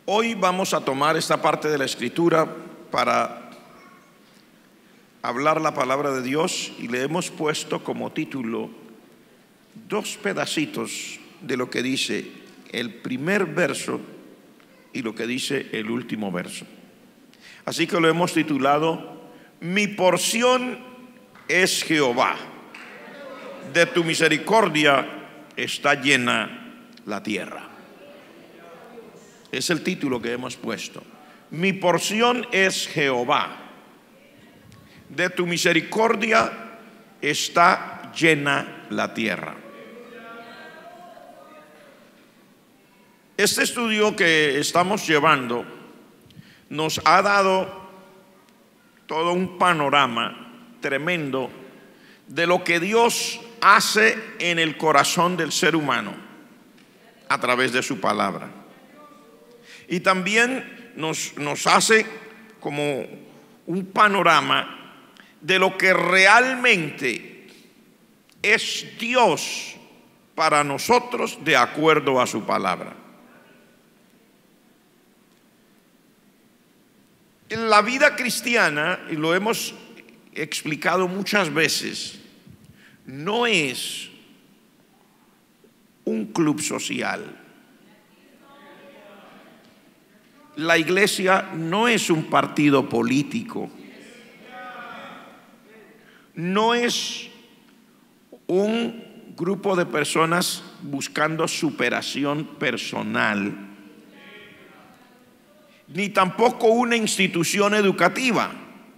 Hoy vamos a tomar esta parte de la Escritura para hablar la palabra de Dios y le hemos puesto como título dos pedacitos de lo que dice el primer verso y lo que dice el último verso. Así que lo hemos titulado: Mi porción es Jehová, de tu misericordia está llena la tierra. Es el título que hemos puesto. Mi porción es Jehová, de tu misericordia está llena la tierra. Este estudio que estamos llevando nos ha dado todo un panorama tremendo de lo que Dios hace en el corazón del ser humano a través de su palabra. Y también nos hace como un panorama de lo que realmente es Dios para nosotros de acuerdo a su palabra. En la vida cristiana, y lo hemos explicado muchas veces, no es un club social. La iglesia no es un partido político. No es un grupo de personas buscando superación personal, ni tampoco una institución educativa.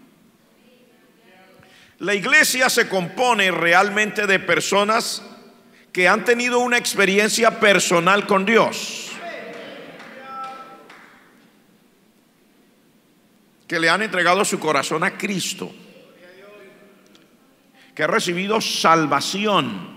La iglesia se compone realmente de personas que han tenido una experiencia personal con Dios, que le han entregado su corazón a Cristo, que ha recibido salvación,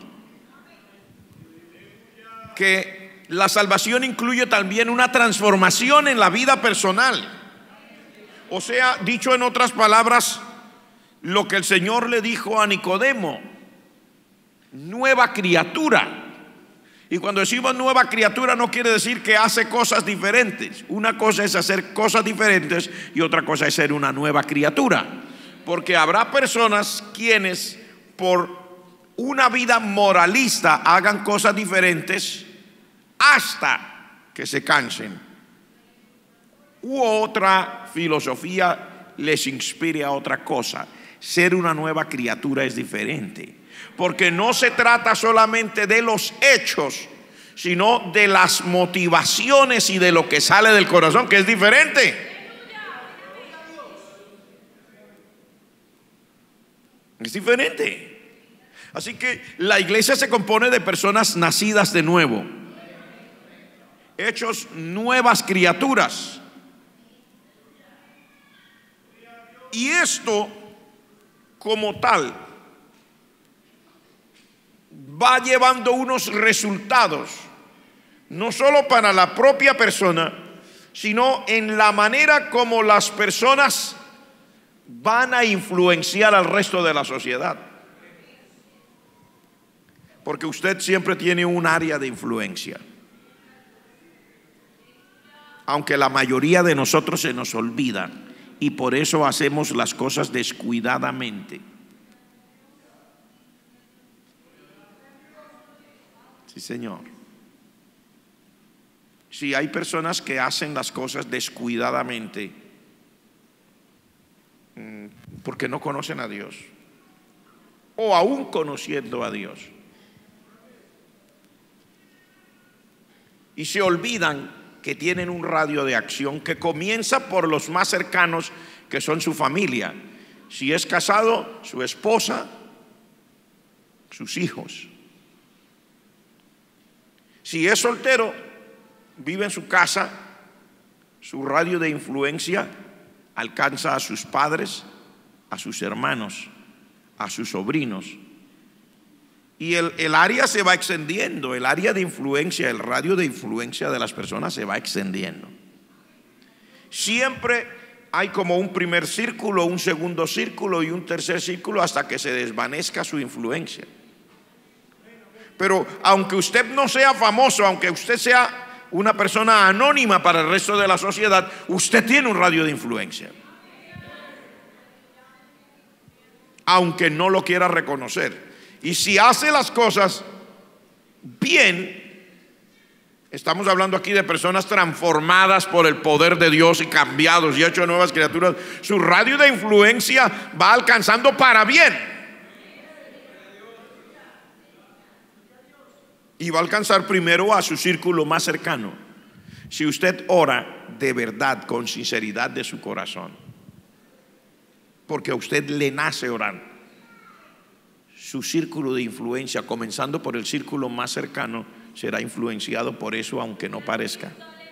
que la salvación incluye también una transformación en la vida personal. O sea, dicho en otras palabras, lo que el Señor le dijo a Nicodemo: nueva criatura. Y cuando decimos nueva criatura no quiere decir que hace cosas diferentes. Una cosa es hacer cosas diferentes y otra cosa es ser una nueva criatura. Porque habrá personas quienes por una vida moralista hagan cosas diferentes hasta que se cansen, u otra filosofía les inspire a otra cosa. Ser una nueva criatura es diferente, porque no se trata solamente de los hechos, sino de las motivaciones y de lo que sale del corazón, que es diferente. Es diferente. Así que la iglesia se compone de personas nacidas de nuevo, hechos nuevas criaturas. Y esto como tal va llevando unos resultados, no solo para la propia persona, sino en la manera como las personas van a influenciar al resto de la sociedad. Porque usted siempre tiene un área de influencia, aunque la mayoría de nosotros se nos olvida y por eso hacemos las cosas descuidadamente. Sí, Señor. Si hay personas que hacen las cosas descuidadamente porque no conocen a Dios, o aún conociendo a Dios, y se olvidan que tienen un radio de acción que comienza por los más cercanos, que son su familia. Si es casado, su esposa, sus hijos. Si es soltero, vive en su casa, su radio de influencia alcanza a sus padres, a sus hermanos, a sus sobrinos. Y el área se va extendiendo, el área de influencia, el radio de influencia de las personas se va extendiendo. Siempre hay como un primer círculo, un segundo círculo y un tercer círculo hasta que se desvanezca su influencia. Pero aunque usted no sea famoso, aunque usted sea una persona anónima para el resto de la sociedad, usted tiene un radio de influencia, aunque no lo quiera reconocer. Y si hace las cosas bien, estamos hablando aquí de personas transformadas por el poder de Dios y cambiados y hechos nuevas criaturas, su radio de influencia va alcanzando para bien. Y va a alcanzar primero a su círculo más cercano. Si usted ora de verdad, con sinceridad de su corazón, porque a usted le nace orar, su círculo de influencia, comenzando por el círculo más cercano, será influenciado por eso, aunque no parezca.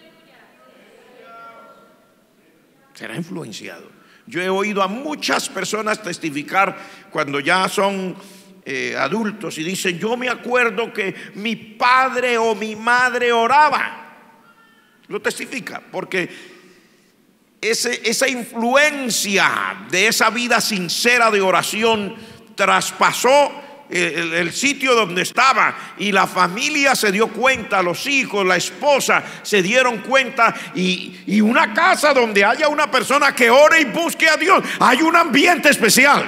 Será influenciado. Yo he oído a muchas personas testificar cuando ya son adultos y dicen: yo me acuerdo que mi padre o mi madre oraba. Lo testifica porque esa influencia de esa vida sincera de oración traspasó el sitio donde estaba, y la familia se dio cuenta, los hijos, la esposa se dieron cuenta, y una casa donde haya una persona que ore y busque a Dios, hay un ambiente especial.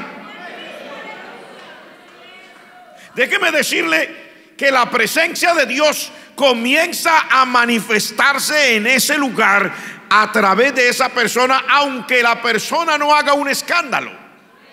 Déjeme decirle que la presencia de Dios comienza a manifestarse en ese lugar a través de esa persona, aunque la persona no haga un escándalo.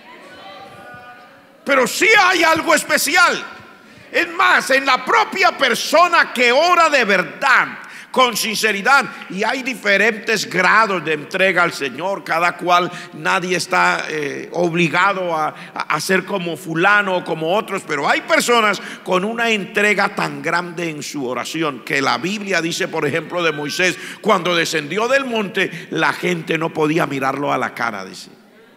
Pero sí hay algo especial. Es más, en la propia persona que ora de verdad, con sinceridad. Y hay diferentes grados de entrega al Señor, cada cual. Nadie está obligado a ser como fulano o como otros, pero hay personas con una entrega tan grande en su oración que la Biblia dice, por ejemplo, de Moisés, cuando descendió del monte, la gente no podía mirarlo a la cara, dice.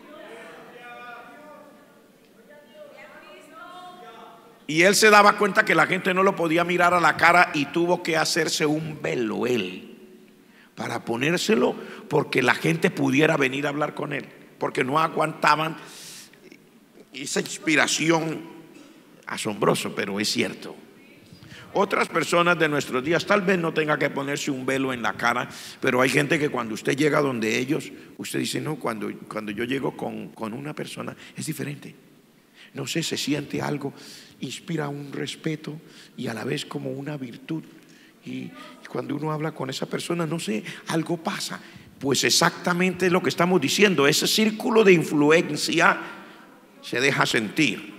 Y él se daba cuenta que la gente no lo podía mirar a la cara y tuvo que hacerse un velo él para ponérselo, porque la gente pudiera venir a hablar con él, porque no aguantaban esa inspiración. Asombroso, pero es cierto. Otras personas de nuestros días tal vez no tenga que ponerse un velo en la cara, pero hay gente que cuando usted llega donde ellos, usted dice: no, cuando yo llego con una persona es diferente. No sé, se siente algo, inspira un respeto y a la vez como una virtud. Y cuando uno habla con esa persona, no sé, algo pasa. Pues exactamente lo que estamos diciendo, ese círculo de influencia se deja sentir.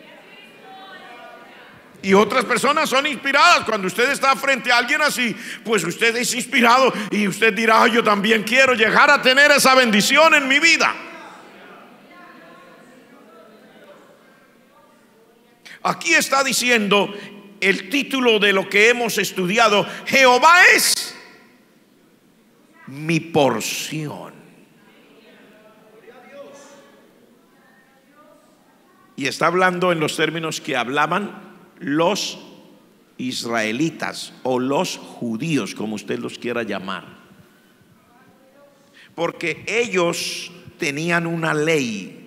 Y otras personas son inspiradas. Cuando usted está frente a alguien así, pues usted es inspirado y usted dirá: yo también quiero llegar a tener esa bendición en mi vida. Aquí está diciendo el título de lo que hemos estudiado: Jehová es mi porción. Y está hablando en los términos que hablaban los israelitas o los judíos, como usted los quiera llamar, porque ellos tenían una ley.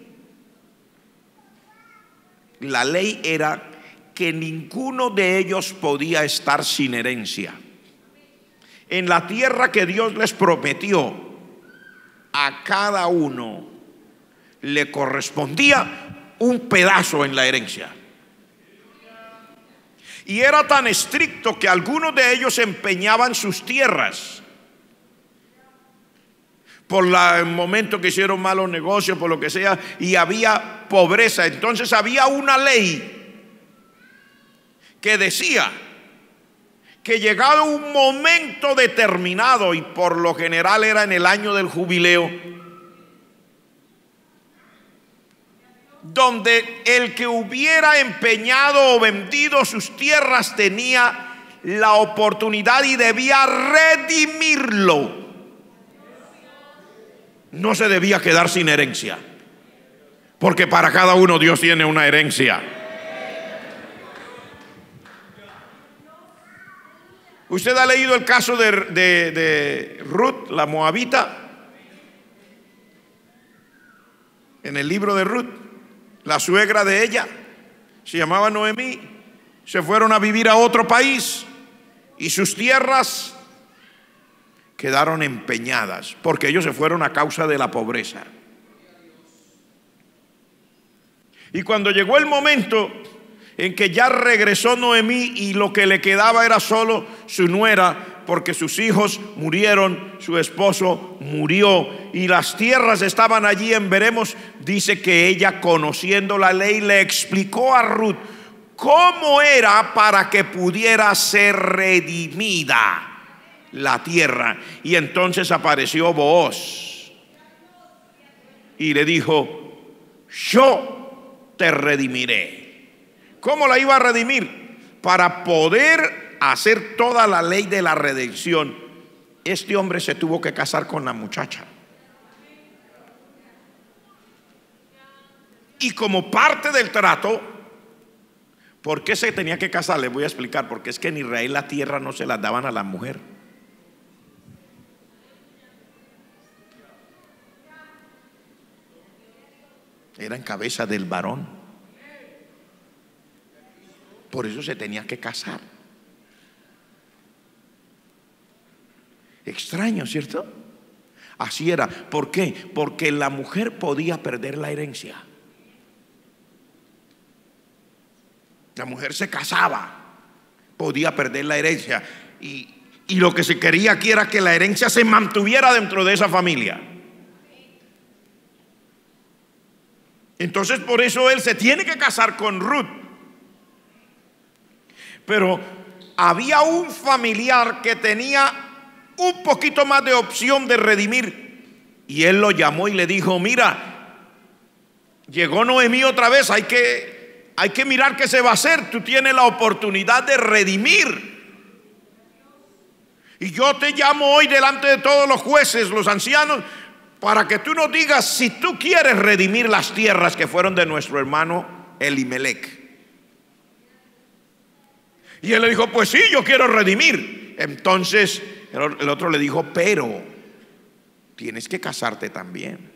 La ley era que ninguno de ellos podía estar sin herencia. En la tierra que Dios les prometió, a cada uno le correspondía un pedazo en la herencia. Y era tan estricto que algunos de ellos empeñaban sus tierras por el momento que hicieron malos negocios, por lo que sea, y había pobreza. Entonces había una ley que decía que llegado un momento determinado, y por lo general era en el año del jubileo, donde el que hubiera empeñado o vendido sus tierras tenía la oportunidad y debía redimirlo. No se debía quedar sin herencia, porque para cada uno Dios tiene una herencia. Usted ha leído el caso de Ruth, la moabita, en el libro de Ruth. La suegra de ella se llamaba Noemí. Se fueron a vivir a otro país y sus tierras quedaron empeñadas, porque ellos se fueron a causa de la pobreza. Y cuando llegó el momento en que ya regresó Noemí y lo que le quedaba era solo su nuera, porque sus hijos murieron, su esposo murió y las tierras estaban allí en veremos, dice que ella, conociendo la ley, le explicó a Ruth cómo era para que pudiera ser redimida la tierra. Y entonces apareció Booz y le dijo: yo te redimiré. ¿Cómo la iba a redimir? Para poder hacer toda la ley de la redención, este hombre se tuvo que casar con la muchacha. Y como parte del trato, ¿por qué se tenía que casar? Les voy a explicar. Porque es que en Israel la tierra no se la daban a la mujer. Era en cabeza del varón. Por eso se tenía que casar. Extraño, ¿cierto? Así era. ¿Por qué? Porque la mujer podía perder la herencia. La mujer se casaba, podía perder la herencia. Y lo que se quería aquí era que la herencia se mantuviera dentro de esa familia. Entonces por eso él se tiene que casar con Ruth. Pero había un familiar que tenía un poquito más de opción de redimir. Y él lo llamó y le dijo: mira, llegó Noemí otra vez, hay que mirar qué se va a hacer. Tú tienes la oportunidad de redimir. Y yo te llamo hoy delante de todos los jueces, los ancianos, para que tú nos digas si tú quieres redimir las tierras que fueron de nuestro hermano Elimelech. Y él le dijo: pues sí, yo quiero redimir. Entonces el otro le dijo: pero tienes que casarte también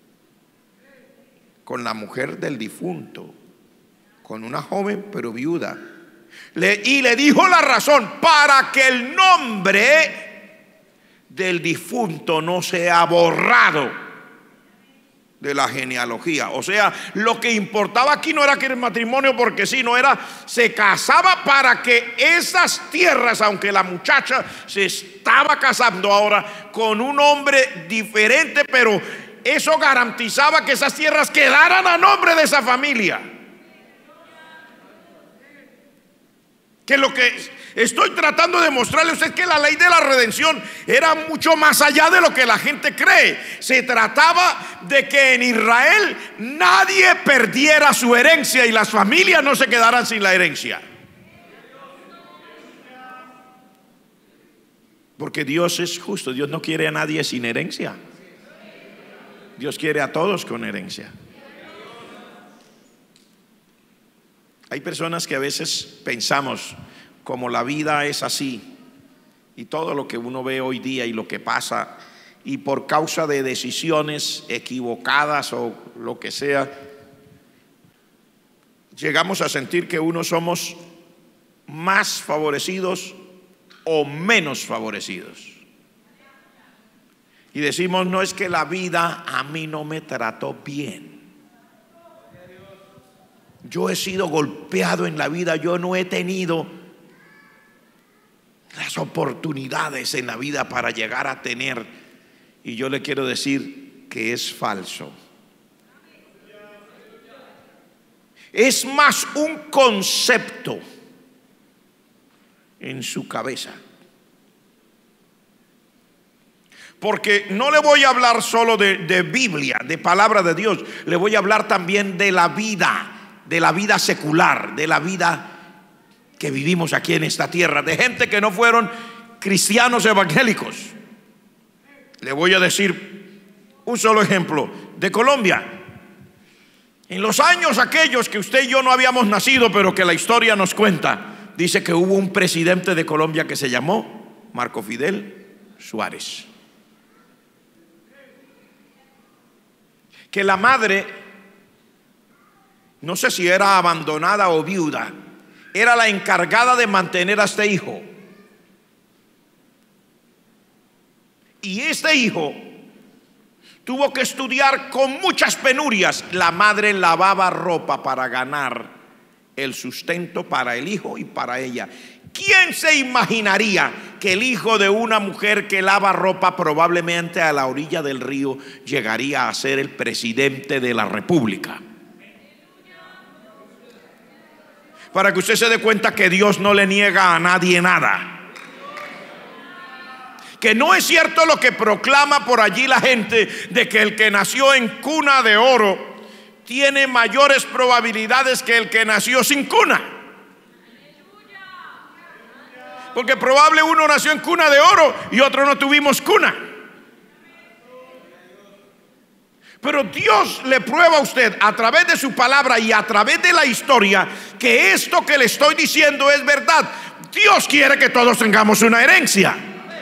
con la mujer del difunto, con una joven pero viuda. Y le dijo la razón: para que el nombre del difunto no sea borrado de la genealogía. O sea, lo que importaba aquí no era que el matrimonio porque sí, no era, se casaba para que esas tierras, aunque la muchacha se estaba casando ahora con un hombre diferente, pero eso garantizaba que esas tierras quedaran a nombre de esa familia. Que lo que estoy tratando de mostrarle a usted es que la ley de la redención era mucho más allá de lo que la gente cree. Se trataba de que en Israel nadie perdiera su herencia y las familias no se quedaran sin la herencia. Porque Dios es justo. Dios no quiere a nadie sin herencia. Dios quiere a todos con herencia. Hay personas que a veces pensamos, como la vida es así, y todo lo que uno ve hoy día y lo que pasa, y por causa de decisiones equivocadas o lo que sea, llegamos a sentir que unos somos más favorecidos o menos favorecidos. Y decimos: no, es que la vida a mí no me trató bien. Yo he sido golpeado en la vida, yo no he tenido las oportunidades en la vida para llegar a tener. Y yo le quiero decir que es falso. Es más un concepto en su cabeza. Porque no le voy a hablar solo de Biblia, de palabra de Dios. Le voy a hablar también de la vida secular, de la vida que vivimos aquí en esta tierra, de gente que no fueron cristianos evangélicos. Le voy a decir un solo ejemplo de Colombia. En los años aquellos que usted y yo no habíamos nacido, pero que la historia nos cuenta, dice que hubo un presidente de Colombia que se llamó Marco Fidel Suárez. Que la madre, no sé si era abandonada o viuda, era la encargada de mantener a este hijo. Y este hijo tuvo que estudiar con muchas penurias. La madre lavaba ropa para ganar el sustento para el hijo y para ella. ¿Quién se imaginaría que el hijo de una mujer que lava ropa probablemente a la orilla del río llegaría a ser el presidente de la República? Para que usted se dé cuenta que Dios no le niega a nadie nada. Que no es cierto lo que proclama por allí la gente de que el que nació en cuna de oro tiene mayores probabilidades que el que nació sin cuna. Porque probable uno nació en cuna de oro y otro no tuvimos cuna. Pero Dios le prueba a usted a través de su palabra y a través de la historia que esto que le estoy diciendo es verdad. Dios quiere que todos tengamos una herencia.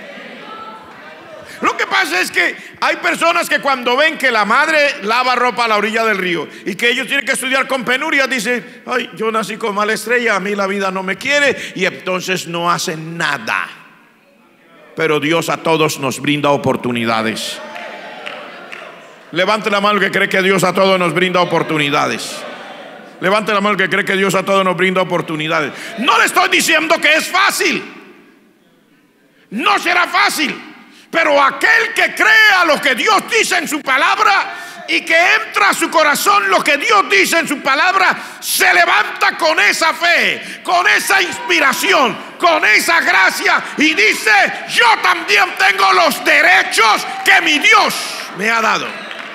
Lo que pasa es que hay personas que cuando ven que la madre lava ropa a la orilla del río y que ellos tienen que estudiar con penurias, dicen: ay, yo nací con mala estrella, a mí la vida no me quiere, y entonces no hacen nada. Pero Dios a todos nos brinda oportunidades. Levante la mano el que cree que Dios a todos nos brinda oportunidades. Levante la mano el que cree que Dios a todos nos brinda oportunidades. No le estoy diciendo que es fácil. No será fácil. Pero aquel que crea lo que Dios dice en su palabra y que entra a su corazón lo que Dios dice en su palabra, se levanta con esa fe, con esa inspiración, con esa gracia y dice: yo también tengo los derechos que mi Dios me ha dado.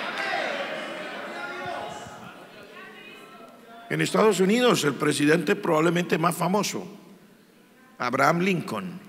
En Estados Unidos, el presidente probablemente más famoso, Abraham Lincoln,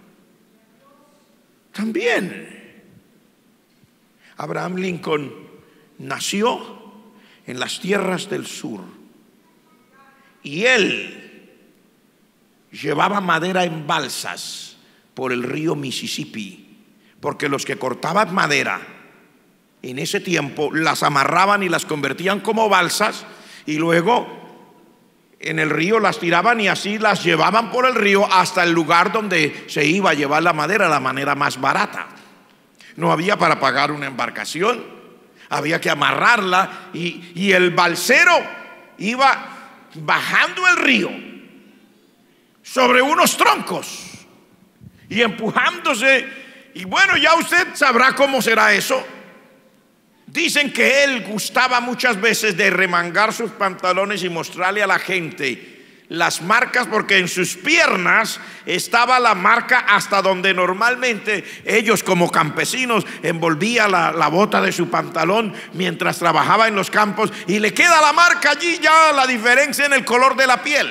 también. Abraham Lincoln nació en las tierras del sur y él llevaba madera en balsas por el río Mississippi, porque los que cortaban madera en ese tiempo las amarraban y las convertían como balsas y luego en el río las tiraban y así las llevaban por el río hasta el lugar donde se iba a llevar la madera, la manera más barata. No había para pagar una embarcación, había que amarrarla y el balsero iba bajando el río sobre unos troncos y empujándose. Y bueno, ya usted sabrá cómo será eso. Dicen que él gustaba muchas veces de remangar sus pantalones y mostrarle a la gente las marcas, porque en sus piernas estaba la marca hasta donde normalmente ellos como campesinos envolvían la bota de su pantalón mientras trabajaba en los campos, y le queda la marca allí, ya la diferencia en el color de la piel.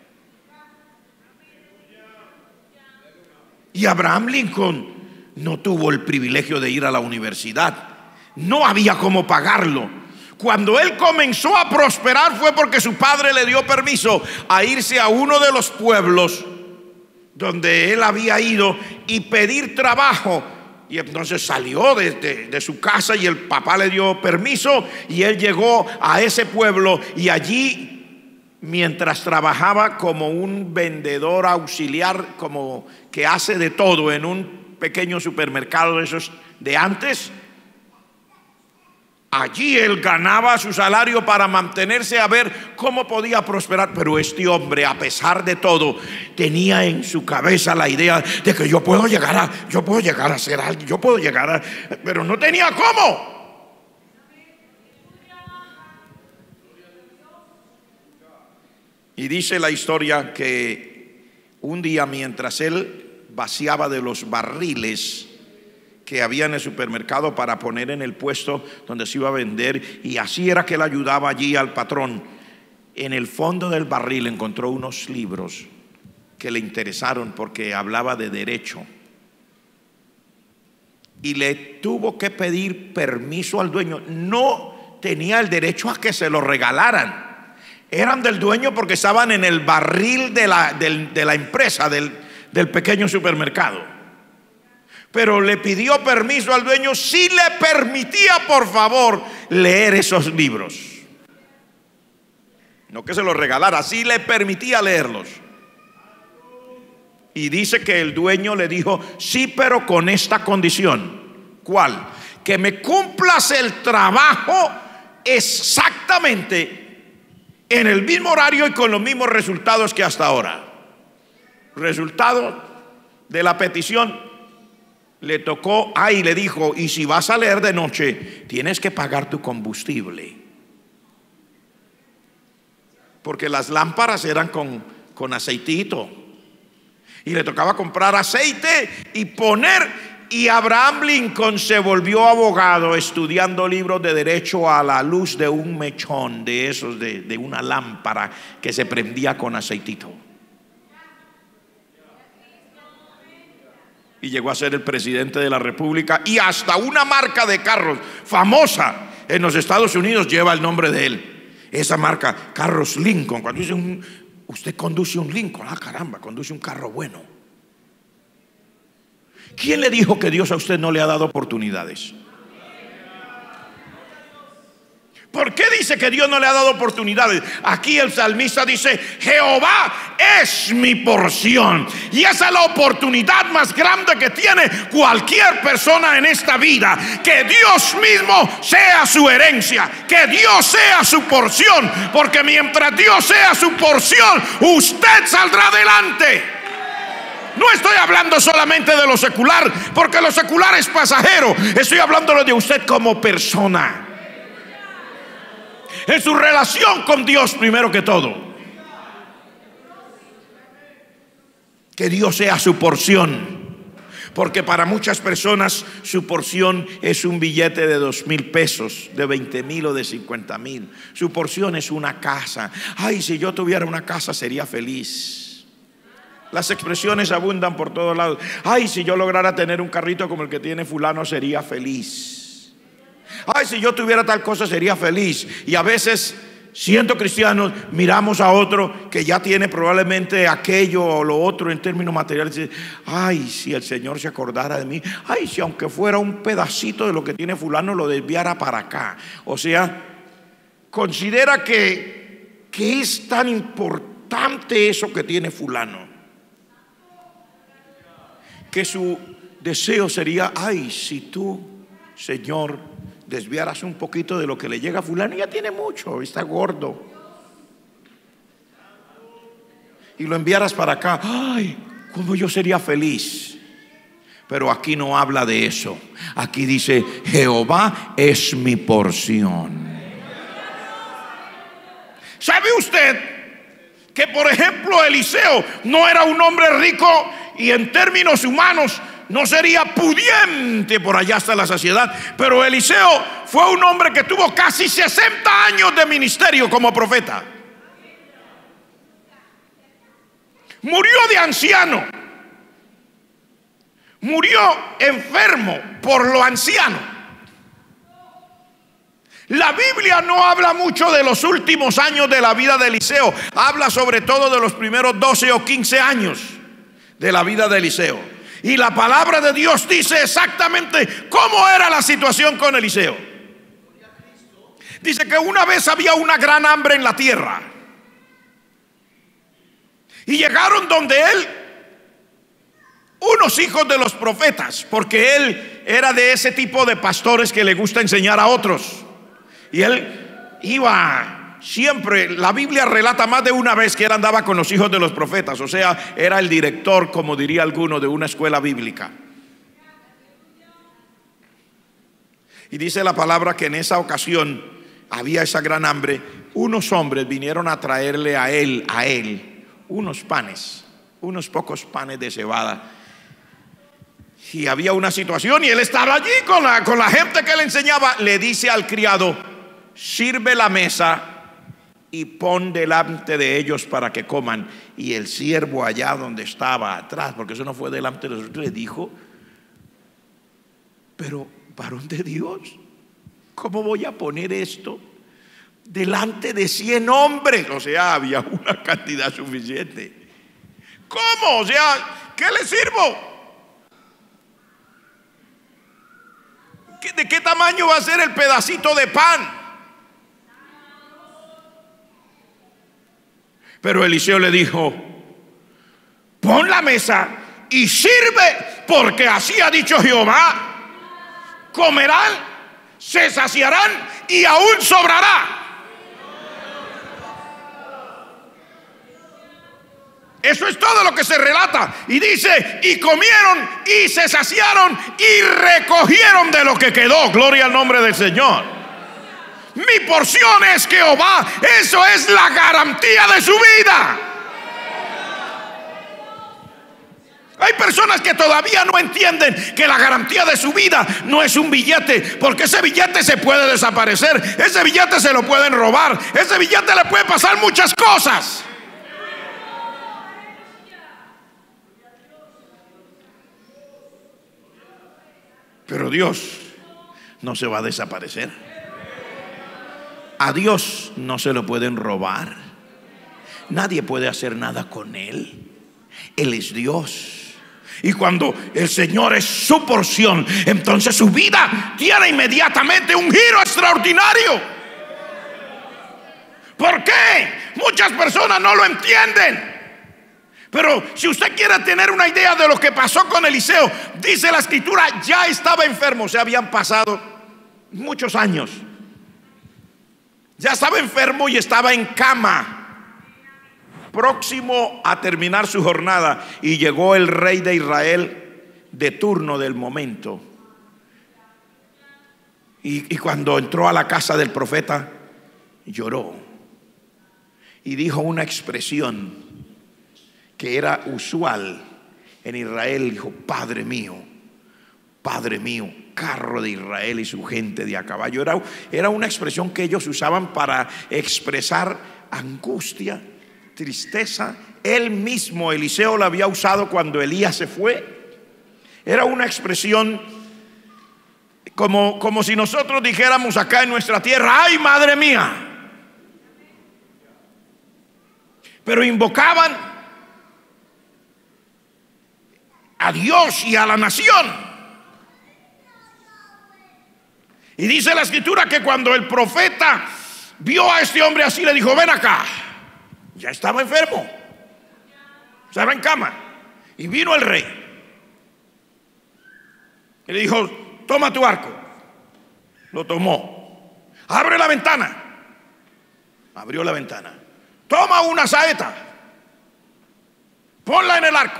Y Abraham Lincoln no tuvo el privilegio de ir a la universidad, no había cómo pagarlo. Cuando él comenzó a prosperar fue porque su padre le dio permiso a irse a uno de los pueblos donde él había ido y pedir trabajo. Y entonces salió de su casa y el papá le dio permiso y él llegó a ese pueblo, y allí, mientras trabajaba como un vendedor auxiliar, como que hace de todo en un pequeño supermercado de esos de antes, allí él ganaba su salario para mantenerse, a ver cómo podía prosperar. Pero este hombre, a pesar de todo, tenía en su cabeza la idea de que yo puedo llegar a ser alguien, pero no tenía cómo. Y dice la historia que un día, mientras él vaciaba de los barriles que había en el supermercado para poner en el puesto donde se iba a vender, y así era que él ayudaba allí al patrón, en el fondo del barril encontró unos libros que le interesaron porque hablaba de derecho, y le tuvo que pedir permiso al dueño. No tenía el derecho a que se lo regalaran, eran del dueño porque estaban en el barril de la empresa, del pequeño supermercado. Pero le pidió permiso al dueño si le permitía, por favor, leer esos libros. No que se los regalara, si le permitía leerlos. Y dice que el dueño le dijo: sí, pero con esta condición: ¿Cuál? Que me cumplas el trabajo exactamente en el mismo horario y con los mismos resultados que hasta ahora. Resultado de la petición, le tocó, y le dijo, y si vas a leer de noche, tienes que pagar tu combustible. Porque las lámparas eran con aceitito. Y le tocaba comprar aceite y poner. Y Abraham Lincoln se volvió abogado estudiando libros de derecho a la luz de un mechón, de esos, de una lámpara que se prendía con aceitito. Y llegó a ser el presidente de la República. Y hasta una marca de carros famosa en los Estados Unidos lleva el nombre de él. Esa marca, carros Lincoln. Cuando dice usted conduce un Lincoln, caramba, conduce un carro bueno. ¿Quién le dijo que Dios a usted no le ha dado oportunidades? ¿Por qué dice que Dios no le ha dado oportunidades? Aquí el salmista dice: Jehová es mi porción. Y esa es la oportunidad más grande que tiene cualquier persona en esta vida. Que Dios mismo sea su herencia, que Dios sea su porción. Porque mientras Dios sea su porción, usted saldrá adelante. No estoy hablando solamente de lo secular, porque lo secular es pasajero. Estoy hablando de usted como persona, en su relación con Dios primero que todo. Que Dios sea su porción. Porque para muchas personas su porción es un billete de 2,000 pesos, de 20,000 o de 50,000. Su porción es una casa. Ay, si yo tuviera una casa sería feliz. Las expresiones abundan por todos lados. Ay, si yo lograra tener un carrito como el que tiene fulano sería feliz. Ay, si yo tuviera tal cosa sería feliz. Y a veces, siendo cristianos, miramos a otro que ya tiene probablemente aquello o lo otro en términos materiales. Ay, si el Señor se acordara de mí. Ay, si aunque fuera un pedacito de lo que tiene fulano lo desviara para acá. O sea, considera que es tan importante eso que tiene fulano, que su deseo sería: ay, si tú, Señor, desviaras un poquito de lo que le llega a fulano, ya tiene mucho, está gordo, y lo enviaras para acá. Ay, cómo yo sería feliz. Pero aquí no habla de eso. Aquí dice: Jehová es mi porción. ¿Sabe usted que, por ejemplo, Eliseo no era un hombre rico y en términos humanos no sería pudiente por allá hasta la saciedad? Pero Eliseo fue un hombre que tuvo casi 60 años de ministerio como profeta. Murió de anciano, murió enfermo por lo anciano. La Biblia no habla mucho de los últimos años de la vida de Eliseo. Habla sobre todo de los primeros 12 o 15 años de la vida de Eliseo. Y la palabra de Dios dice exactamente cómo era la situación con Eliseo. Dice que una vez había una gran hambre en la tierra, y llegaron donde él unos hijos de los profetas, porque él era de ese tipo de pastores que le gusta enseñar a otros. Y él iba siempre, la Biblia relata más de una vez que él andaba con los hijos de los profetas. O sea, era el director, como diría alguno, de una escuela bíblica. Y dice la palabra que en esa ocasión había esa gran hambre. Unos hombres vinieron a traerle a él unos panes, unos pocos panes de cebada. Y había una situación, y él estaba allí con la gente que le enseñaba. Le dice al criado: sirve la mesa y pon delante de ellos para que coman. Y el siervo allá donde estaba atrás, porque eso no fue delante de nosotros, le dijo: pero varón de Dios, ¿cómo voy a poner esto delante de 100 hombres? O sea, había una cantidad suficiente. ¿Cómo? O sea, ¿qué le sirvo? ¿De qué tamaño va a ser el pedacito de pan? Pero Eliseo le dijo: pon la mesa y sirve, porque así ha dicho Jehová. comerán, se saciarán y aún sobrará. Eso es todo lo que se relata. Y dice, y comieron y se saciaron y recogieron de lo que quedó. Gloria al nombre del Señor. Mi porción es Jehová. Eso es la garantía de su vida. Hay personas que todavía no entienden que la garantía de su vida no es un billete, porque ese billete se puede desaparecer, ese billete se lo pueden robar, ese billete le puede pasar muchas cosas. Pero Dios no se va a desaparecer. A Dios no se lo pueden robar. Nadie puede hacer nada con Él. Él es Dios. Y cuando el Señor es su porción, entonces su vida tiene inmediatamente un giro extraordinario. ¿Por qué? Muchas personas no lo entienden. Pero si usted quiere tener una idea de lo que pasó con Eliseo, dice la escritura, ya estaba enfermo. O sea, habían pasado muchos años. Ya estaba enfermo y estaba en cama, próximo a terminar su jornada. Y llegó el rey de Israel de turno del momento. Y cuando entró a la casa del profeta, lloró. Y dijo una expresión que era usual en Israel. Dijo, Padre mío, carro de Israel y su gente de a caballo. Era una expresión que ellos usaban para expresar angustia, tristeza. Él mismo, Eliseo, la había usado cuando Elías se fue. Era una expresión como si nosotros dijéramos acá en nuestra tierra, ¡ay, madre mía! Pero invocaban a Dios y a la nación. Y dice la escritura que cuando el profeta vio a este hombre así, le dijo, ven acá. Ya estaba enfermo, estaba en cama. Y vino el rey y le dijo, toma tu arco. Lo tomó. Abre la ventana. Abrió la ventana. Toma una saeta, ponla en el arco.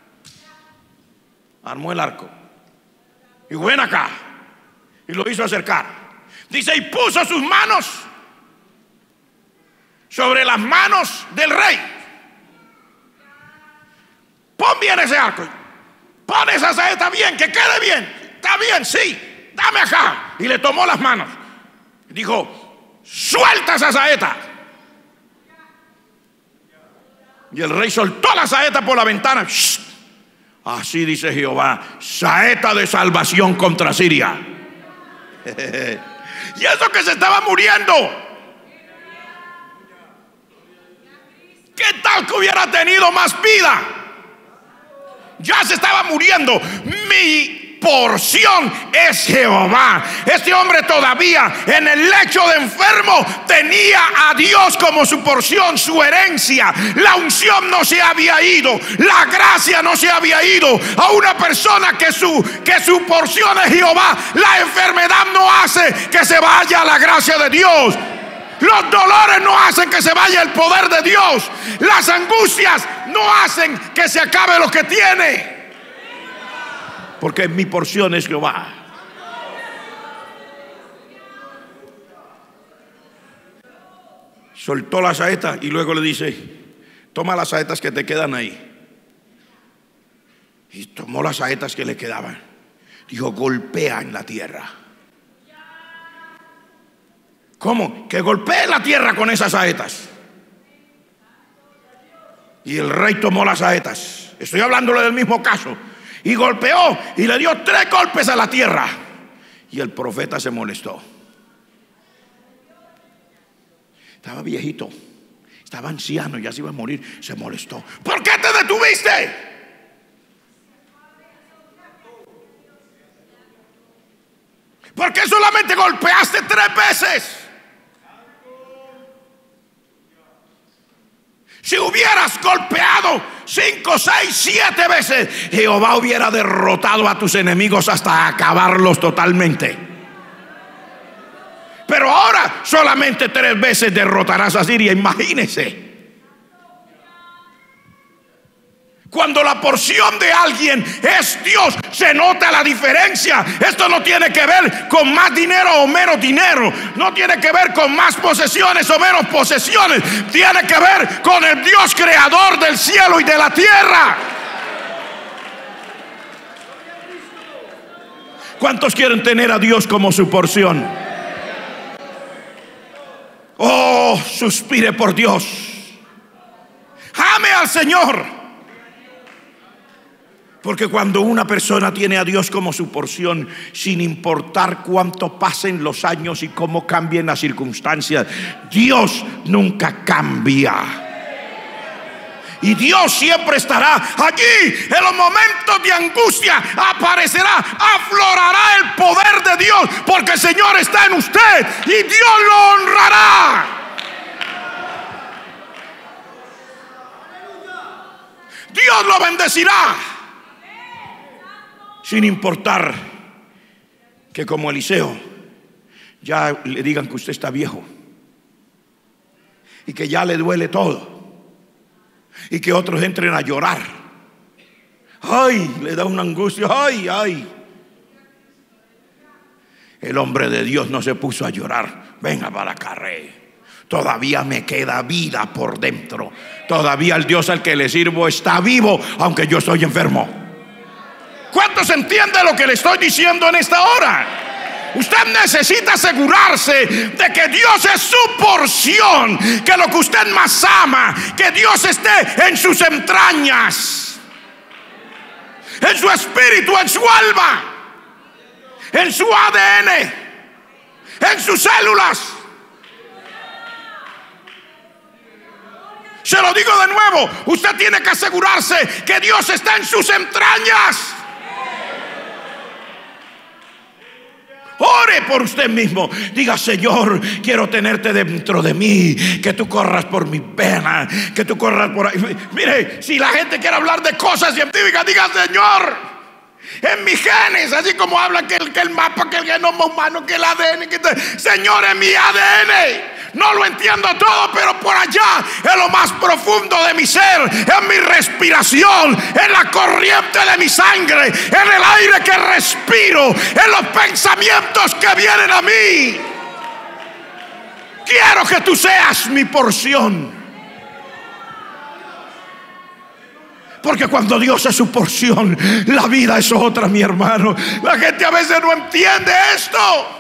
Armó el arco y ven acá. Y lo hizo acercar. Dice, y puso sus manos sobre las manos del rey. Pon bien ese arco. Pon esa saeta bien, que quede bien. Está bien, sí, dame acá. Y le tomó las manos. Dijo, suelta esa saeta. Y el rey soltó la saeta por la ventana. ¡Shh! Así dice Jehová, saeta de salvación contra Siria. Y eso que se estaba muriendo, ¿qué tal que hubiera tenido más vida? Ya se estaba muriendo. Mi porción es Jehová. Este hombre todavía en el lecho de enfermo tenía a Dios como su porción, su herencia. La unción no se había ido, la gracia no se había ido. A una persona que su porción es Jehová, la enfermedad no hace que se vaya la gracia de Dios. Los dolores no hacen que se vaya el poder de Dios. Las angustias no hacen que se acabe lo que tiene. Porque mi porción es Jehová. Soltó la saeta y luego le dice, toma las saetas que te quedan ahí. Y tomó las saetas que le quedaban. Dijo, golpea en la tierra. ¿Cómo? Que golpee la tierra con esas saetas. Y el rey tomó las saetas. Estoy hablándole del mismo caso. Y golpeó y le dio 3 golpes a la tierra. Y el profeta se molestó. Estaba viejito, estaba anciano, ya se iba a morir. Se molestó. ¿Por qué te detuviste? ¿Por qué solamente golpeaste 3 veces? Si hubieras golpeado 5, 6, 7 veces, Jehová hubiera derrotado a tus enemigos hasta acabarlos totalmente. Pero ahora solamente 3 veces derrotarás a Siria. Imagínese. Cuando la porción de alguien es Dios, se nota la diferencia. Esto no tiene que ver con más dinero o menos dinero. No tiene que ver con más posesiones o menos posesiones. Tiene que ver con el Dios creador del cielo y de la tierra. ¿Cuántos quieren tener a Dios como su porción? Oh, suspire por Dios. Ame al Señor. Porque cuando una persona tiene a Dios como su porción, sin importar cuánto pasen los años y cómo cambien las circunstancias, Dios nunca cambia. Y Dios siempre estará allí. En los momentos de angustia aparecerá, aflorará el poder de Dios, porque el Señor está en usted y Dios lo honrará. Dios lo bendecirá. Sin importar que como Eliseo ya le digan que usted está viejo y que ya le duele todo y que otros entren a llorar. Ay, le da una angustia. Ay, ay. El hombre de Dios no se puso a llorar. Venga para acá, rey. Todavía me queda vida por dentro. Todavía el Dios al que le sirvo está vivo, aunque yo estoy enfermo. ¿Cuántos entienden lo que le estoy diciendo en esta hora? Usted necesita asegurarse de que Dios es su porción, que lo que usted más ama, que Dios esté en sus entrañas, en su espíritu, en su alma, en su ADN, en sus células. Se lo digo de nuevo, usted tiene que asegurarse que Dios está en sus entrañas. Ore por usted mismo. Diga: Señor, quiero tenerte dentro de mí, que tú corras por mis venas, que tú corras por ahí. Mire, si la gente quiere hablar de cosas científicas, diga: Señor, en mis genes, así como hablan que el mapa, que el genoma humano, que el ADN, Señor, en mi ADN. No lo entiendo todo, pero por allá, en lo más profundo de mi ser, en mi respiración, en la corriente de mi sangre, en el aire que respiro, en los pensamientos que vienen a mí, quiero que tú seas mi porción. Porque cuando Dios es su porción, la vida es otra, mi hermano. La gente a veces no entiende esto.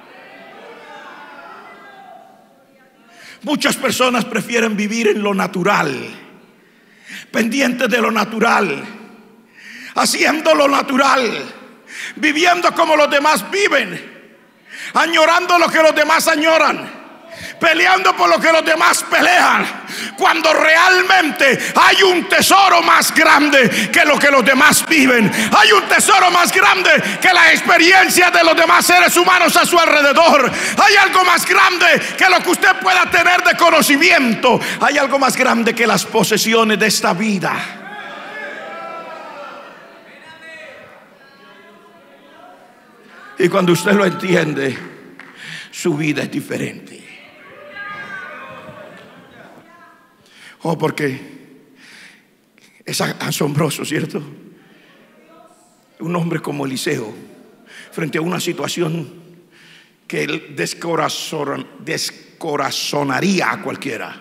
Muchas personas prefieren vivir en lo natural, pendientes de lo natural, haciendo lo natural, viviendo como los demás viven, añorando lo que los demás añoran, peleando por lo que los demás pelean, cuando realmente hay un tesoro más grande que lo que los demás viven. Hay un tesoro más grande que la experiencia de los demás seres humanos a su alrededor. Hay algo más grande que lo que usted pueda tener de conocimiento. Hay algo más grande que las posesiones de esta vida. Y cuando usted lo entiende, su vida es diferente. Oh, porque es asombroso, ¿cierto? Un hombre como Eliseo, frente a una situación que él descorazonaría a cualquiera.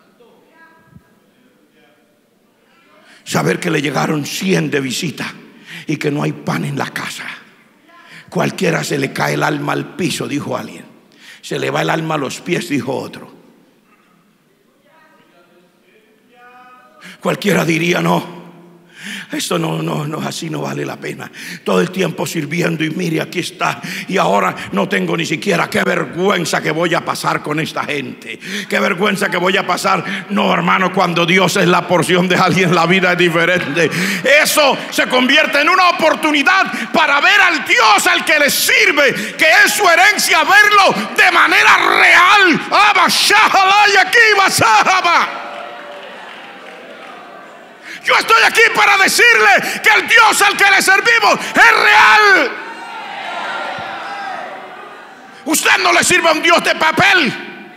Saber que le llegaron 100 de visita y que no hay pan en la casa. Cualquiera se le cae el alma al piso, dijo alguien. Se le va el alma a los pies, dijo otro. Cualquiera diría: no, esto no, así no vale la pena. Todo el tiempo sirviendo y mire, aquí está, y ahora no tengo ni siquiera. Qué vergüenza que voy a pasar con esta gente. Qué vergüenza que voy a pasar. No, hermano, cuando Dios es la porción de alguien, la vida es diferente. Eso se convierte en una oportunidad para ver al Dios al que le sirve, que es su herencia, verlo de manera real. Yo estoy aquí para decirle que el Dios al que le servimos es real. Usted no le sirve a un Dios de papel.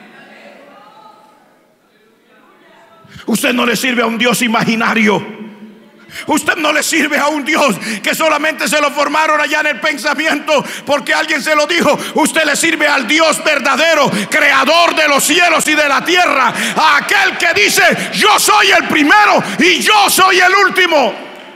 Usted no le sirve a un Dios imaginario. Usted no le sirve a un Dios que solamente se lo formaron allá en el pensamiento porque alguien se lo dijo. Usted le sirve al Dios verdadero, creador de los cielos y de la tierra, a aquel que dice: yo soy el primero y yo soy el último.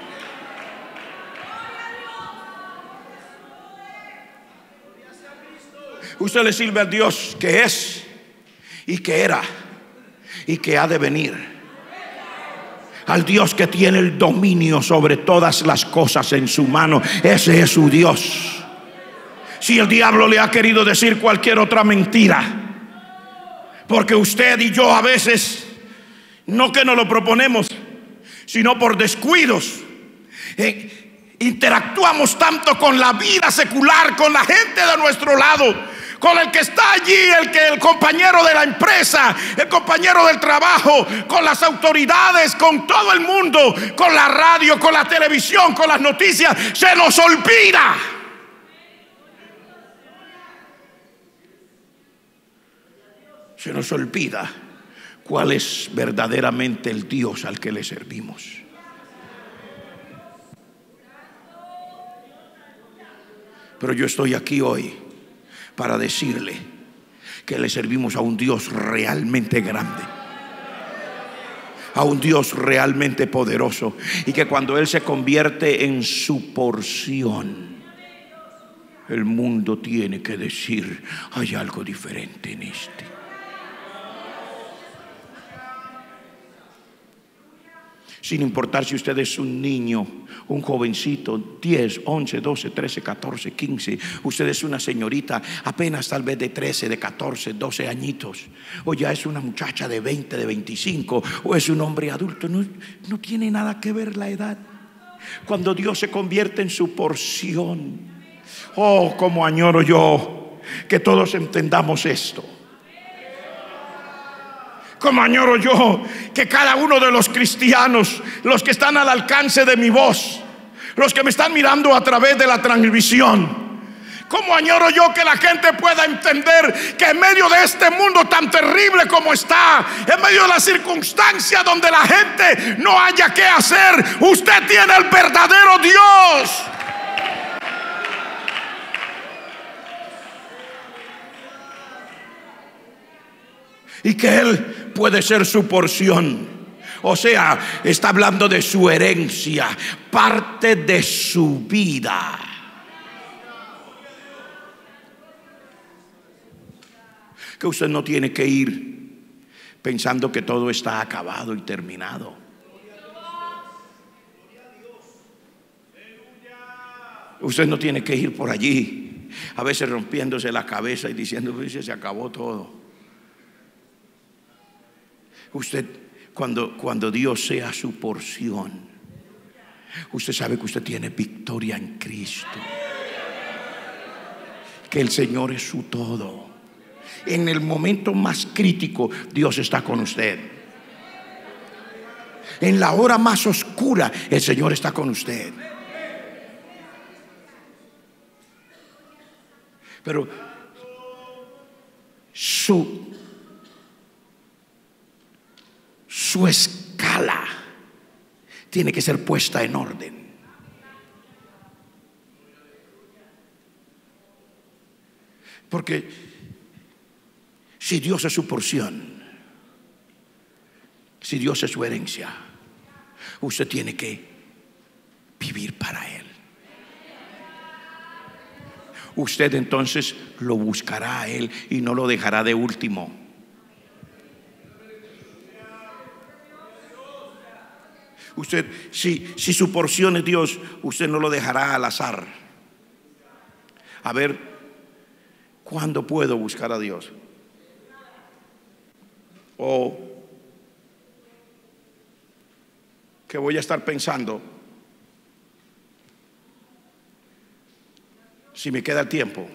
Usted le sirve al Dios que es y que era y que ha de venir. Al Dios que tiene el dominio sobre todas las cosas en su mano. Ese es su Dios. Si el diablo le ha querido decir cualquier otra mentira, porque usted y yo a veces, no que nos lo proponemos, sino por descuidos, interactuamos tanto con la vida secular, con la gente de nuestro lado, con el que está allí, el compañero de la empresa, el compañero del trabajo, con las autoridades, con todo el mundo, con la radio, con la televisión, con las noticias. Se nos olvida. Se nos olvida cuál es verdaderamente el Dios al que le servimos. Pero yo estoy aquí hoy para decirle que le servimos a un Dios realmente grande, a un Dios realmente poderoso, y que cuando Él se convierte en su porción, el mundo tiene que decir: hay algo diferente en este. Sin importar si usted es un niño, un jovencito, 10, 11, 12, 13, 14, 15. Usted es una señorita apenas tal vez de 13, de 14, 12 añitos. O ya es una muchacha de 20, de 25. O es un hombre adulto. No tiene nada que ver la edad. Cuando Dios se convierte en su porción. Oh, cómo añoro yo que todos entendamos esto. Como añoro yo que cada uno de los cristianos, los que están al alcance de mi voz, los que me están mirando a través de la transmisión, como añoro yo que la gente pueda entender que en medio de este mundo tan terrible como está, en medio de la circunstancia donde la gente no haya qué hacer, usted tiene el verdadero Dios. Y que Él puede ser su porción. O sea, está hablando de su herencia, parte de su vida. Que usted no tiene que ir pensando que todo está acabado y terminado. Usted no tiene que ir por allí a veces rompiéndose la cabeza y diciendo: pues se acabó todo. Usted, cuando Dios sea su porción, usted sabe que usted tiene victoria en Cristo, que el Señor es su todo. En el momento más crítico, Dios está con usted. En la hora más oscura, el Señor está con usted. Pero su escala tiene que ser puesta en orden. Porque si Dios es su porción, si Dios es su herencia, usted tiene que vivir para Él. Usted entonces lo buscará a Él y no lo dejará de último. Usted, si su porción es Dios, usted no lo dejará al azar. A ver, ¿cuándo puedo buscar a Dios? O que voy a estar pensando si me queda tiempo.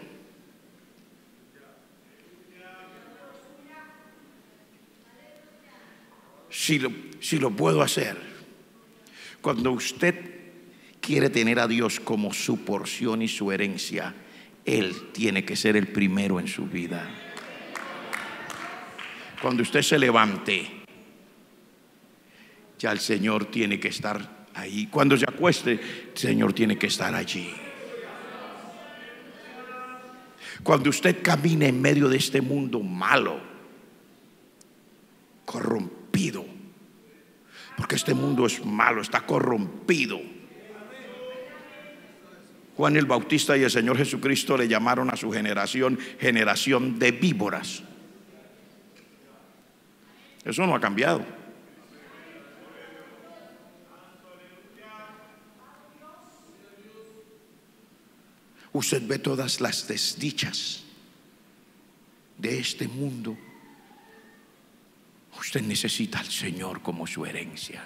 Si lo puedo hacer. Cuando usted quiere tener a Dios como su porción y su herencia, Él tiene que ser el primero en su vida. Cuando usted se levante, ya el Señor tiene que estar ahí. Cuando se acueste, el Señor tiene que estar allí. Cuando usted camine en medio de este mundo malo, corrompido, porque este mundo es malo, está corrompido. Juan el Bautista y el Señor Jesucristo le llamaron a su generación generación de víboras. Eso no ha cambiado. Usted ve todas las desdichas de este mundo. Usted necesita al Señor como su herencia.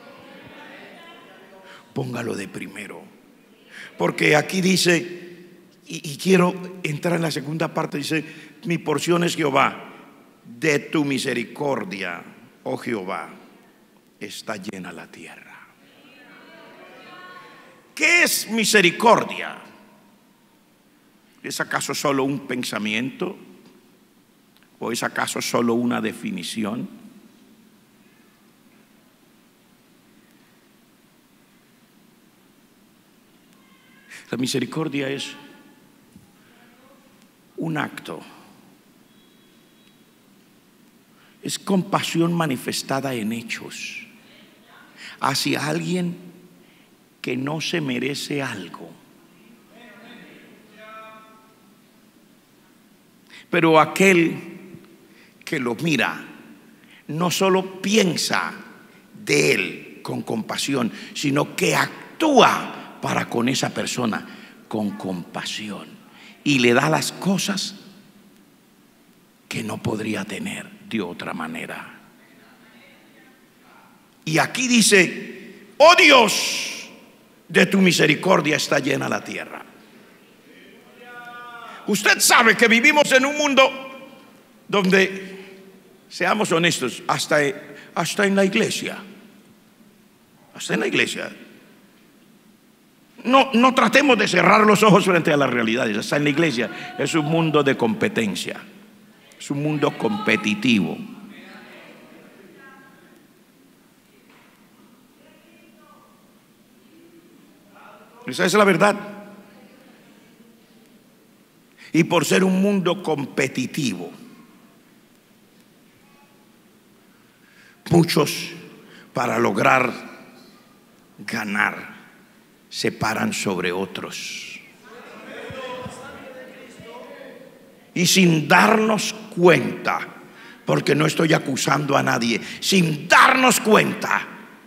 Póngalo de primero. Porque aquí dice, y quiero entrar en la segunda parte, dice: mi porción es Jehová, de tu misericordia, oh Jehová, está llena la tierra. ¿Qué es misericordia? ¿Es acaso solo un pensamiento? ¿O es acaso solo una definición? La misericordia es un acto, es compasión manifestada en hechos hacia alguien que no se merece algo, pero aquel que lo mira no solo piensa de él con compasión, sino que actúa para con esa persona con compasión y le da las cosas que no podría tener de otra manera. Y aquí dice: oh Dios, de tu misericordia está llena la tierra. Usted sabe que vivimos en un mundo donde, seamos honestos, hasta en la iglesia, no tratemos de cerrar los ojos frente a las realidades. Hasta en la iglesia es un mundo de competencia, es un mundo competitivo. Esa es la verdad. Y por ser un mundo competitivo, muchos, para lograr ganar, se paran sobre otros. Y sin darnos cuenta, porque no estoy acusando a nadie, sin darnos cuenta,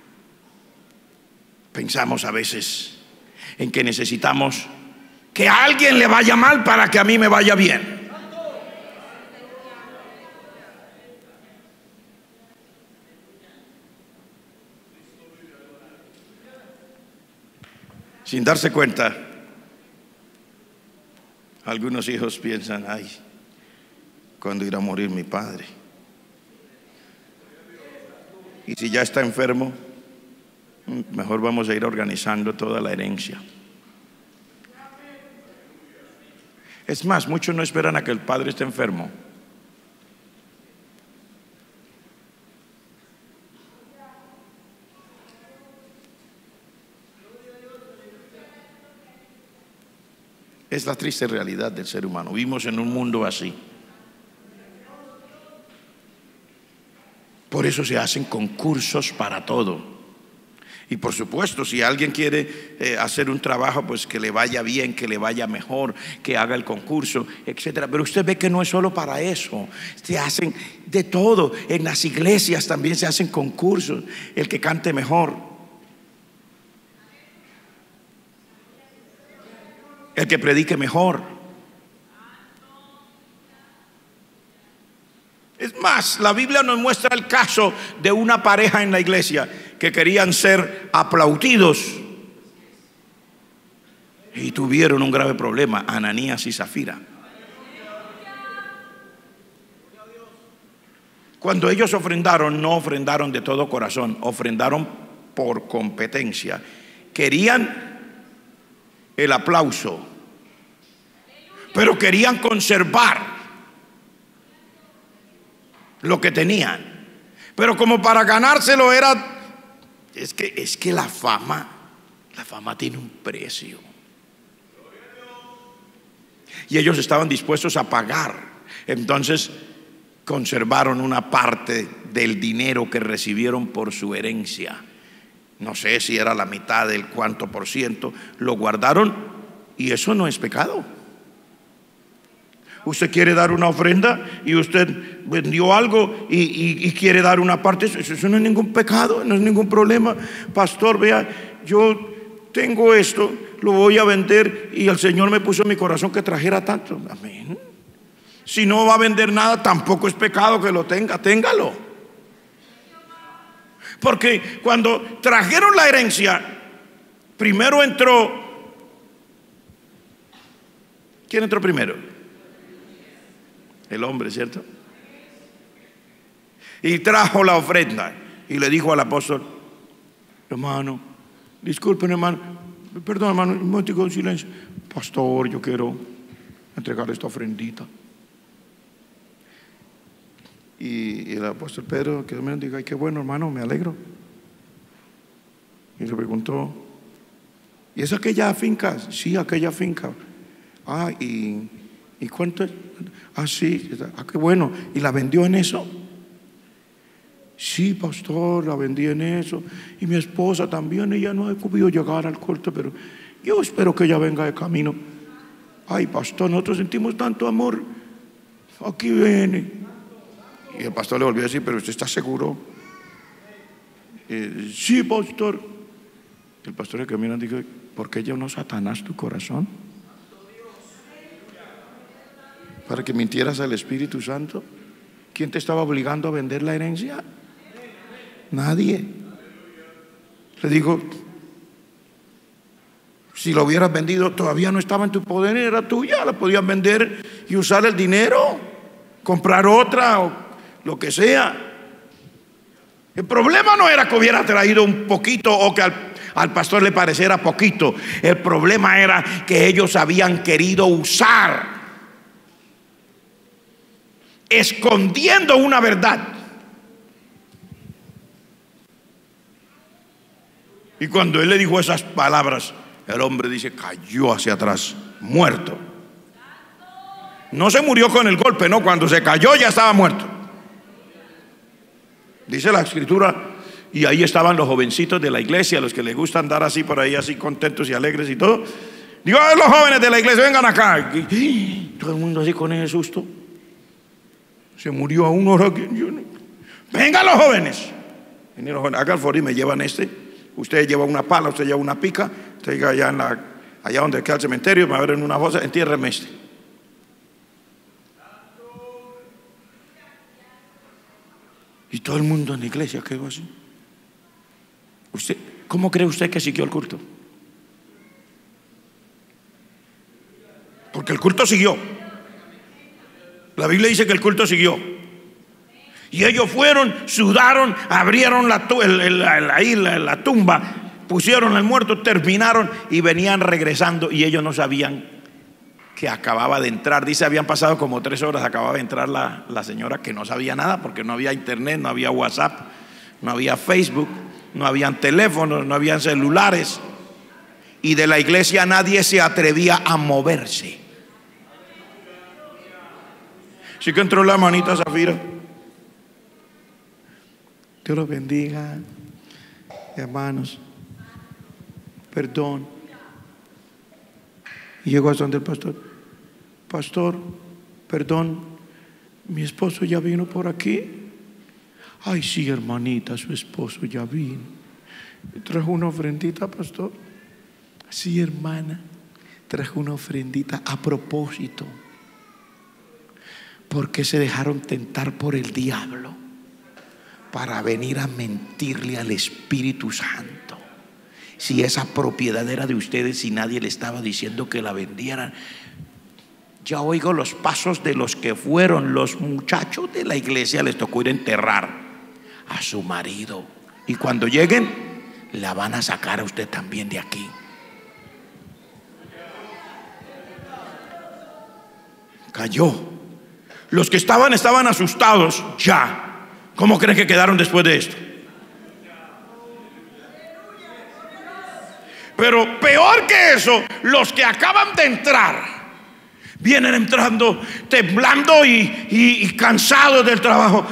pensamos a veces en que necesitamos que a alguien le vaya mal para que a mí me vaya bien. Sin darse cuenta, algunos hijos piensan: ay, ¿cuándo irá a morir mi padre? Y si ya está enfermo, mejor vamos a ir organizando toda la herencia. Es más, muchos no esperan a que el padre esté enfermo. Es la triste realidad del ser humano. Vivimos en un mundo así. Por eso se hacen concursos para todo. Y por supuesto, si alguien quiere hacer un trabajo, pues que le vaya bien, que le vaya mejor, que haga el concurso, etcétera. Pero usted ve que no es solo para eso. Se hacen de todo. En las iglesias también se hacen concursos. El que cante mejor, el que predique mejor. Es más, la Biblia nos muestra el caso de una pareja en la iglesia que querían ser aplaudidos y tuvieron un grave problema: Ananías y Zafira. Cuando ellos ofrendaron, no ofrendaron de todo corazón, ofrendaron por competencia. Querían el aplauso, pero querían conservar lo que tenían. Pero como para ganárselo era... Es que la fama tiene un precio. Y ellos estaban dispuestos a pagar. Entonces conservaron una parte del dinero que recibieron por su herencia. No sé si era la mitad del cuánto por ciento. Lo guardaron, y eso no es pecado. Usted quiere dar una ofrenda y usted vendió algo y quiere dar una parte, eso no es ningún pecado, no es ningún problema. Pastor, vea, yo tengo esto, lo voy a vender y el Señor me puso en mi corazón que trajera tanto. Amén. Si no va a vender nada, tampoco es pecado que lo tenga, téngalo. Porque cuando trajeron la herencia, primero entró. ¿Quién entró primero? El hombre, ¿cierto? Y trajo la ofrenda y le dijo al apóstol: hermano, disculpen, hermano, perdón, hermano, un momentico de silencio. Pastor, yo quiero entregar esta ofrendita. Y el apóstol Pedro quedó mirando y dijo: ay, qué bueno, hermano, me alegro. Y le preguntó: ¿y es aquella finca? Sí, aquella finca. Ah, ¿y cuánto es? Ah, sí, qué bueno. ¿Y la vendió en eso? Sí, pastor, la vendí en eso. Y mi esposa también, ella no ha podido llegar al corte, pero yo espero que ella venga de camino. Ay, pastor, nosotros sentimos tanto amor. Aquí viene. Y el pastor le volvió a decir: pero usted está seguro. Sí, pastor. El pastor le camina y dijo: ¿por qué llenó Satanás tu corazón? ¿Para que mintieras al Espíritu Santo? ¿Quién te estaba obligando a vender la herencia? Nadie. Le digo: si lo hubieras vendido, todavía no estaba en tu poder, era tuya, la podías vender y usar el dinero, comprar otra o lo que sea. El problema no era que hubiera traído un poquito o que al pastor le pareciera poquito. El problema era que ellos habían querido usar, escondiendo una verdad. Y cuando él le dijo esas palabras, el hombre dice: cayó hacia atrás, muerto. No se murió con el golpe, no, cuando se cayó ya estaba muerto. Dice la escritura, y ahí estaban los jovencitos de la iglesia, los que les gusta andar así por ahí, así contentos y alegres y todo. Digo: a ver, los jóvenes de la iglesia, vengan acá. Y todo el mundo así con ese susto. Se murió a uno. Vengan los jóvenes. Hagan el favor y me llevan este. Usted lleva una pala, usted lleva una pica. Usted llega allá donde queda el cementerio, me abren una fosa, entiérreme este. Y todo el mundo en la iglesia quedó así. ¿Cómo cree usted que siguió el culto? Porque el culto siguió. La Biblia dice que el culto siguió. Y ellos fueron, sudaron, abrieron la tumba, pusieron al muerto, terminaron y venían regresando. Y ellos no sabían que acababa de entrar. Dice, habían pasado como 3 horas, acababa de entrar la señora, que no sabía nada porque no había internet, no había WhatsApp, no había Facebook, no habían teléfonos, no habían celulares. Y de la iglesia nadie se atrevía a moverse. Así que entró la hermanita Zafira. Dios los bendiga, hermanos. Perdón. Y llegó hasta donde el pastor: pastor, perdón, mi esposo ya vino por aquí. Ay, sí, hermanita, su esposo ya vino. Trajo una ofrendita, pastor. Sí, hermana, trajo una ofrendita a propósito. Porque se dejaron tentar por el diablo para venir a mentirle al Espíritu Santo. Si esa propiedad era de ustedes y nadie le estaba diciendo que la vendieran. Ya oigo los pasos de los que fueron los muchachos de la iglesia. Les tocó ir a enterrar a su marido. Y cuando lleguen, la van a sacar a usted también de aquí. Cayó. Los que estaban asustados ya. ¿Cómo creen que quedaron después de esto? Pero peor que eso, los que acaban de entrar vienen entrando temblando y cansados del trabajo.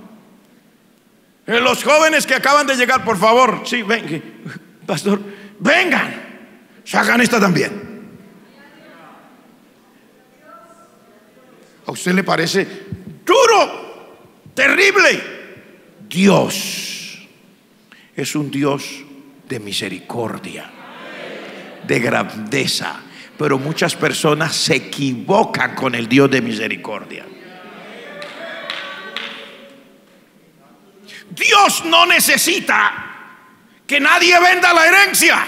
Los jóvenes que acaban de llegar, por favor, sí, ven, pastor, vengan, sacan esta también. ¿A usted le parece duro, terrible? Dios es un Dios de misericordia, de grandeza, pero muchas personas se equivocan con el Dios de misericordia. Dios no necesita que nadie venda la herencia.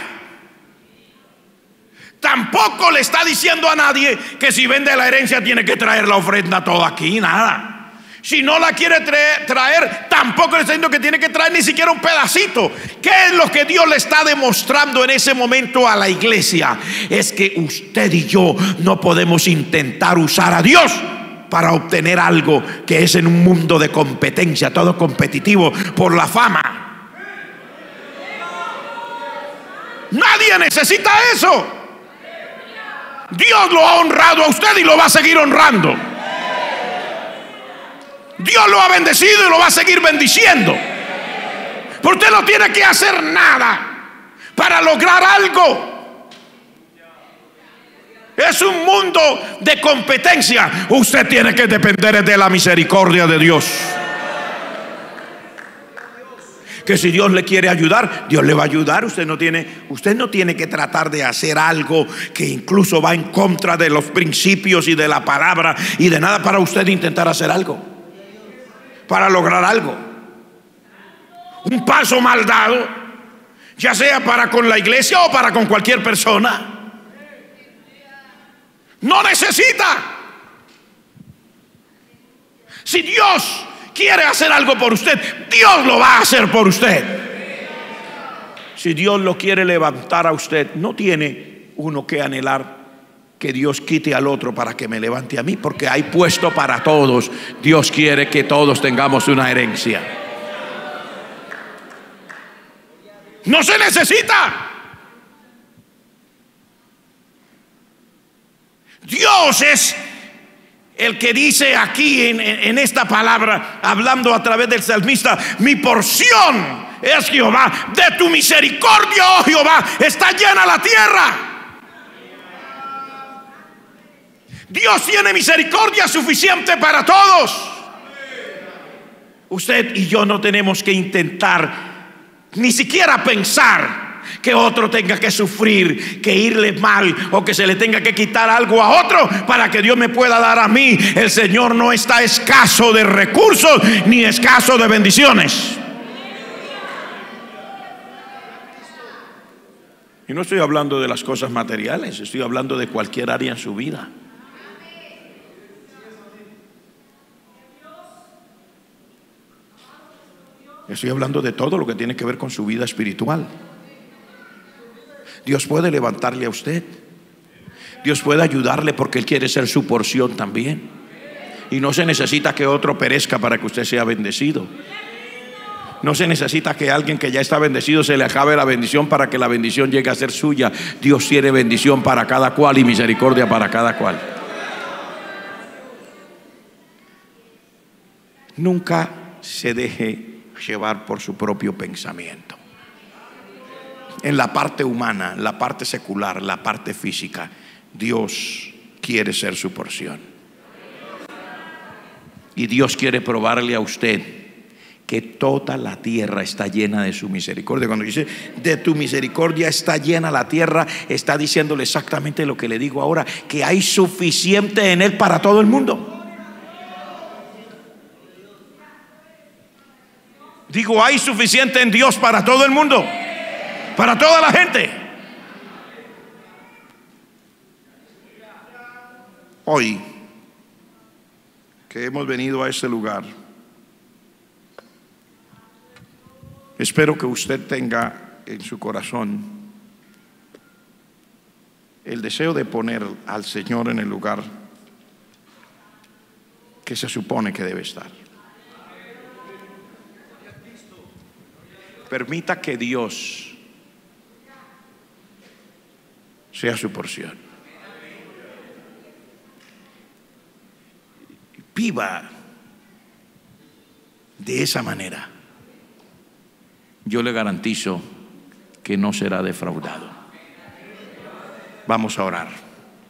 Tampoco le está diciendo a nadie que si vende la herencia tiene que traer la ofrenda toda aquí, nada. Si no la quiere traer, tampoco le está diciendo que tiene que traer ni siquiera un pedacito. ¿Qué es lo que Dios le está demostrando en ese momento a la iglesia? Es que usted y yo no podemos intentar usar a Dios para obtener algo que es en un mundo de competencia, todo competitivo por la fama. Nadie necesita eso. Dios lo ha honrado a usted y lo va a seguir honrando. Dios lo ha bendecido y lo va a seguir bendiciendo. Pero usted no tiene que hacer nada para lograr algo. Es un mundo de competencia. Usted tiene que depender de la misericordia de Dios. Que si Dios le quiere ayudar, Dios le va a ayudar. Usted no tiene que tratar de hacer algo que incluso va en contra de los principios y de la palabra y de nada para usted intentar hacer algo, para lograr algo. Un paso mal dado, ya sea para con la iglesia o para con cualquier persona, no necesita. Si Dios quiere hacer algo por usted, Dios lo va a hacer por usted. Si Dios lo quiere levantar a usted, no tiene uno que anhelar que Dios quite al otro para que me levante a mí, porque hay puesto para todos. Dios quiere que todos tengamos una herencia. No se necesita. Dios es el que dice aquí en esta palabra, hablando a través del salmista: mi porción es Jehová, de tu misericordia, oh Jehová, está llena la tierra. Dios tiene misericordia suficiente para todos. Usted y yo no tenemos que intentar ni siquiera pensar que otro tenga que sufrir, que irle mal o que se le tenga que quitar algo a otro para que Dios me pueda dar a mí. El Señor no está escaso de recursos ni escaso de bendiciones. Y no estoy hablando de las cosas materiales, estoy hablando de cualquier área en su vida. Estoy hablando de todo lo que tiene que ver con su vida espiritual. Dios puede levantarle a usted. Dios puede ayudarle porque Él quiere ser su porción también. Y no se necesita que otro perezca para que usted sea bendecido. No se necesita que alguien que ya está bendecido se le acabe la bendición para que la bendición llegue a ser suya. Dios tiene bendición para cada cual y misericordia para cada cual. Nunca se deje llevar por su propio pensamiento. En la parte humana, la parte secular, la parte física, Dios quiere ser su porción. Y Dios quiere probarle a usted que toda la tierra está llena de su misericordia. Cuando dice de tu misericordia está llena la tierra, está diciéndole exactamente lo que le digo ahora, que hay suficiente en Él para todo el mundo. Digo, hay suficiente en Dios para todo el mundo, para toda la gente. Hoy que hemos venido a este lugar, espero que usted tenga en su corazón el deseo de poner al Señor en el lugar que se supone que debe estar. Permita que Dios sea su porción. Viva de esa manera. Yo le garantizo que no será defraudado. Vamos a orar.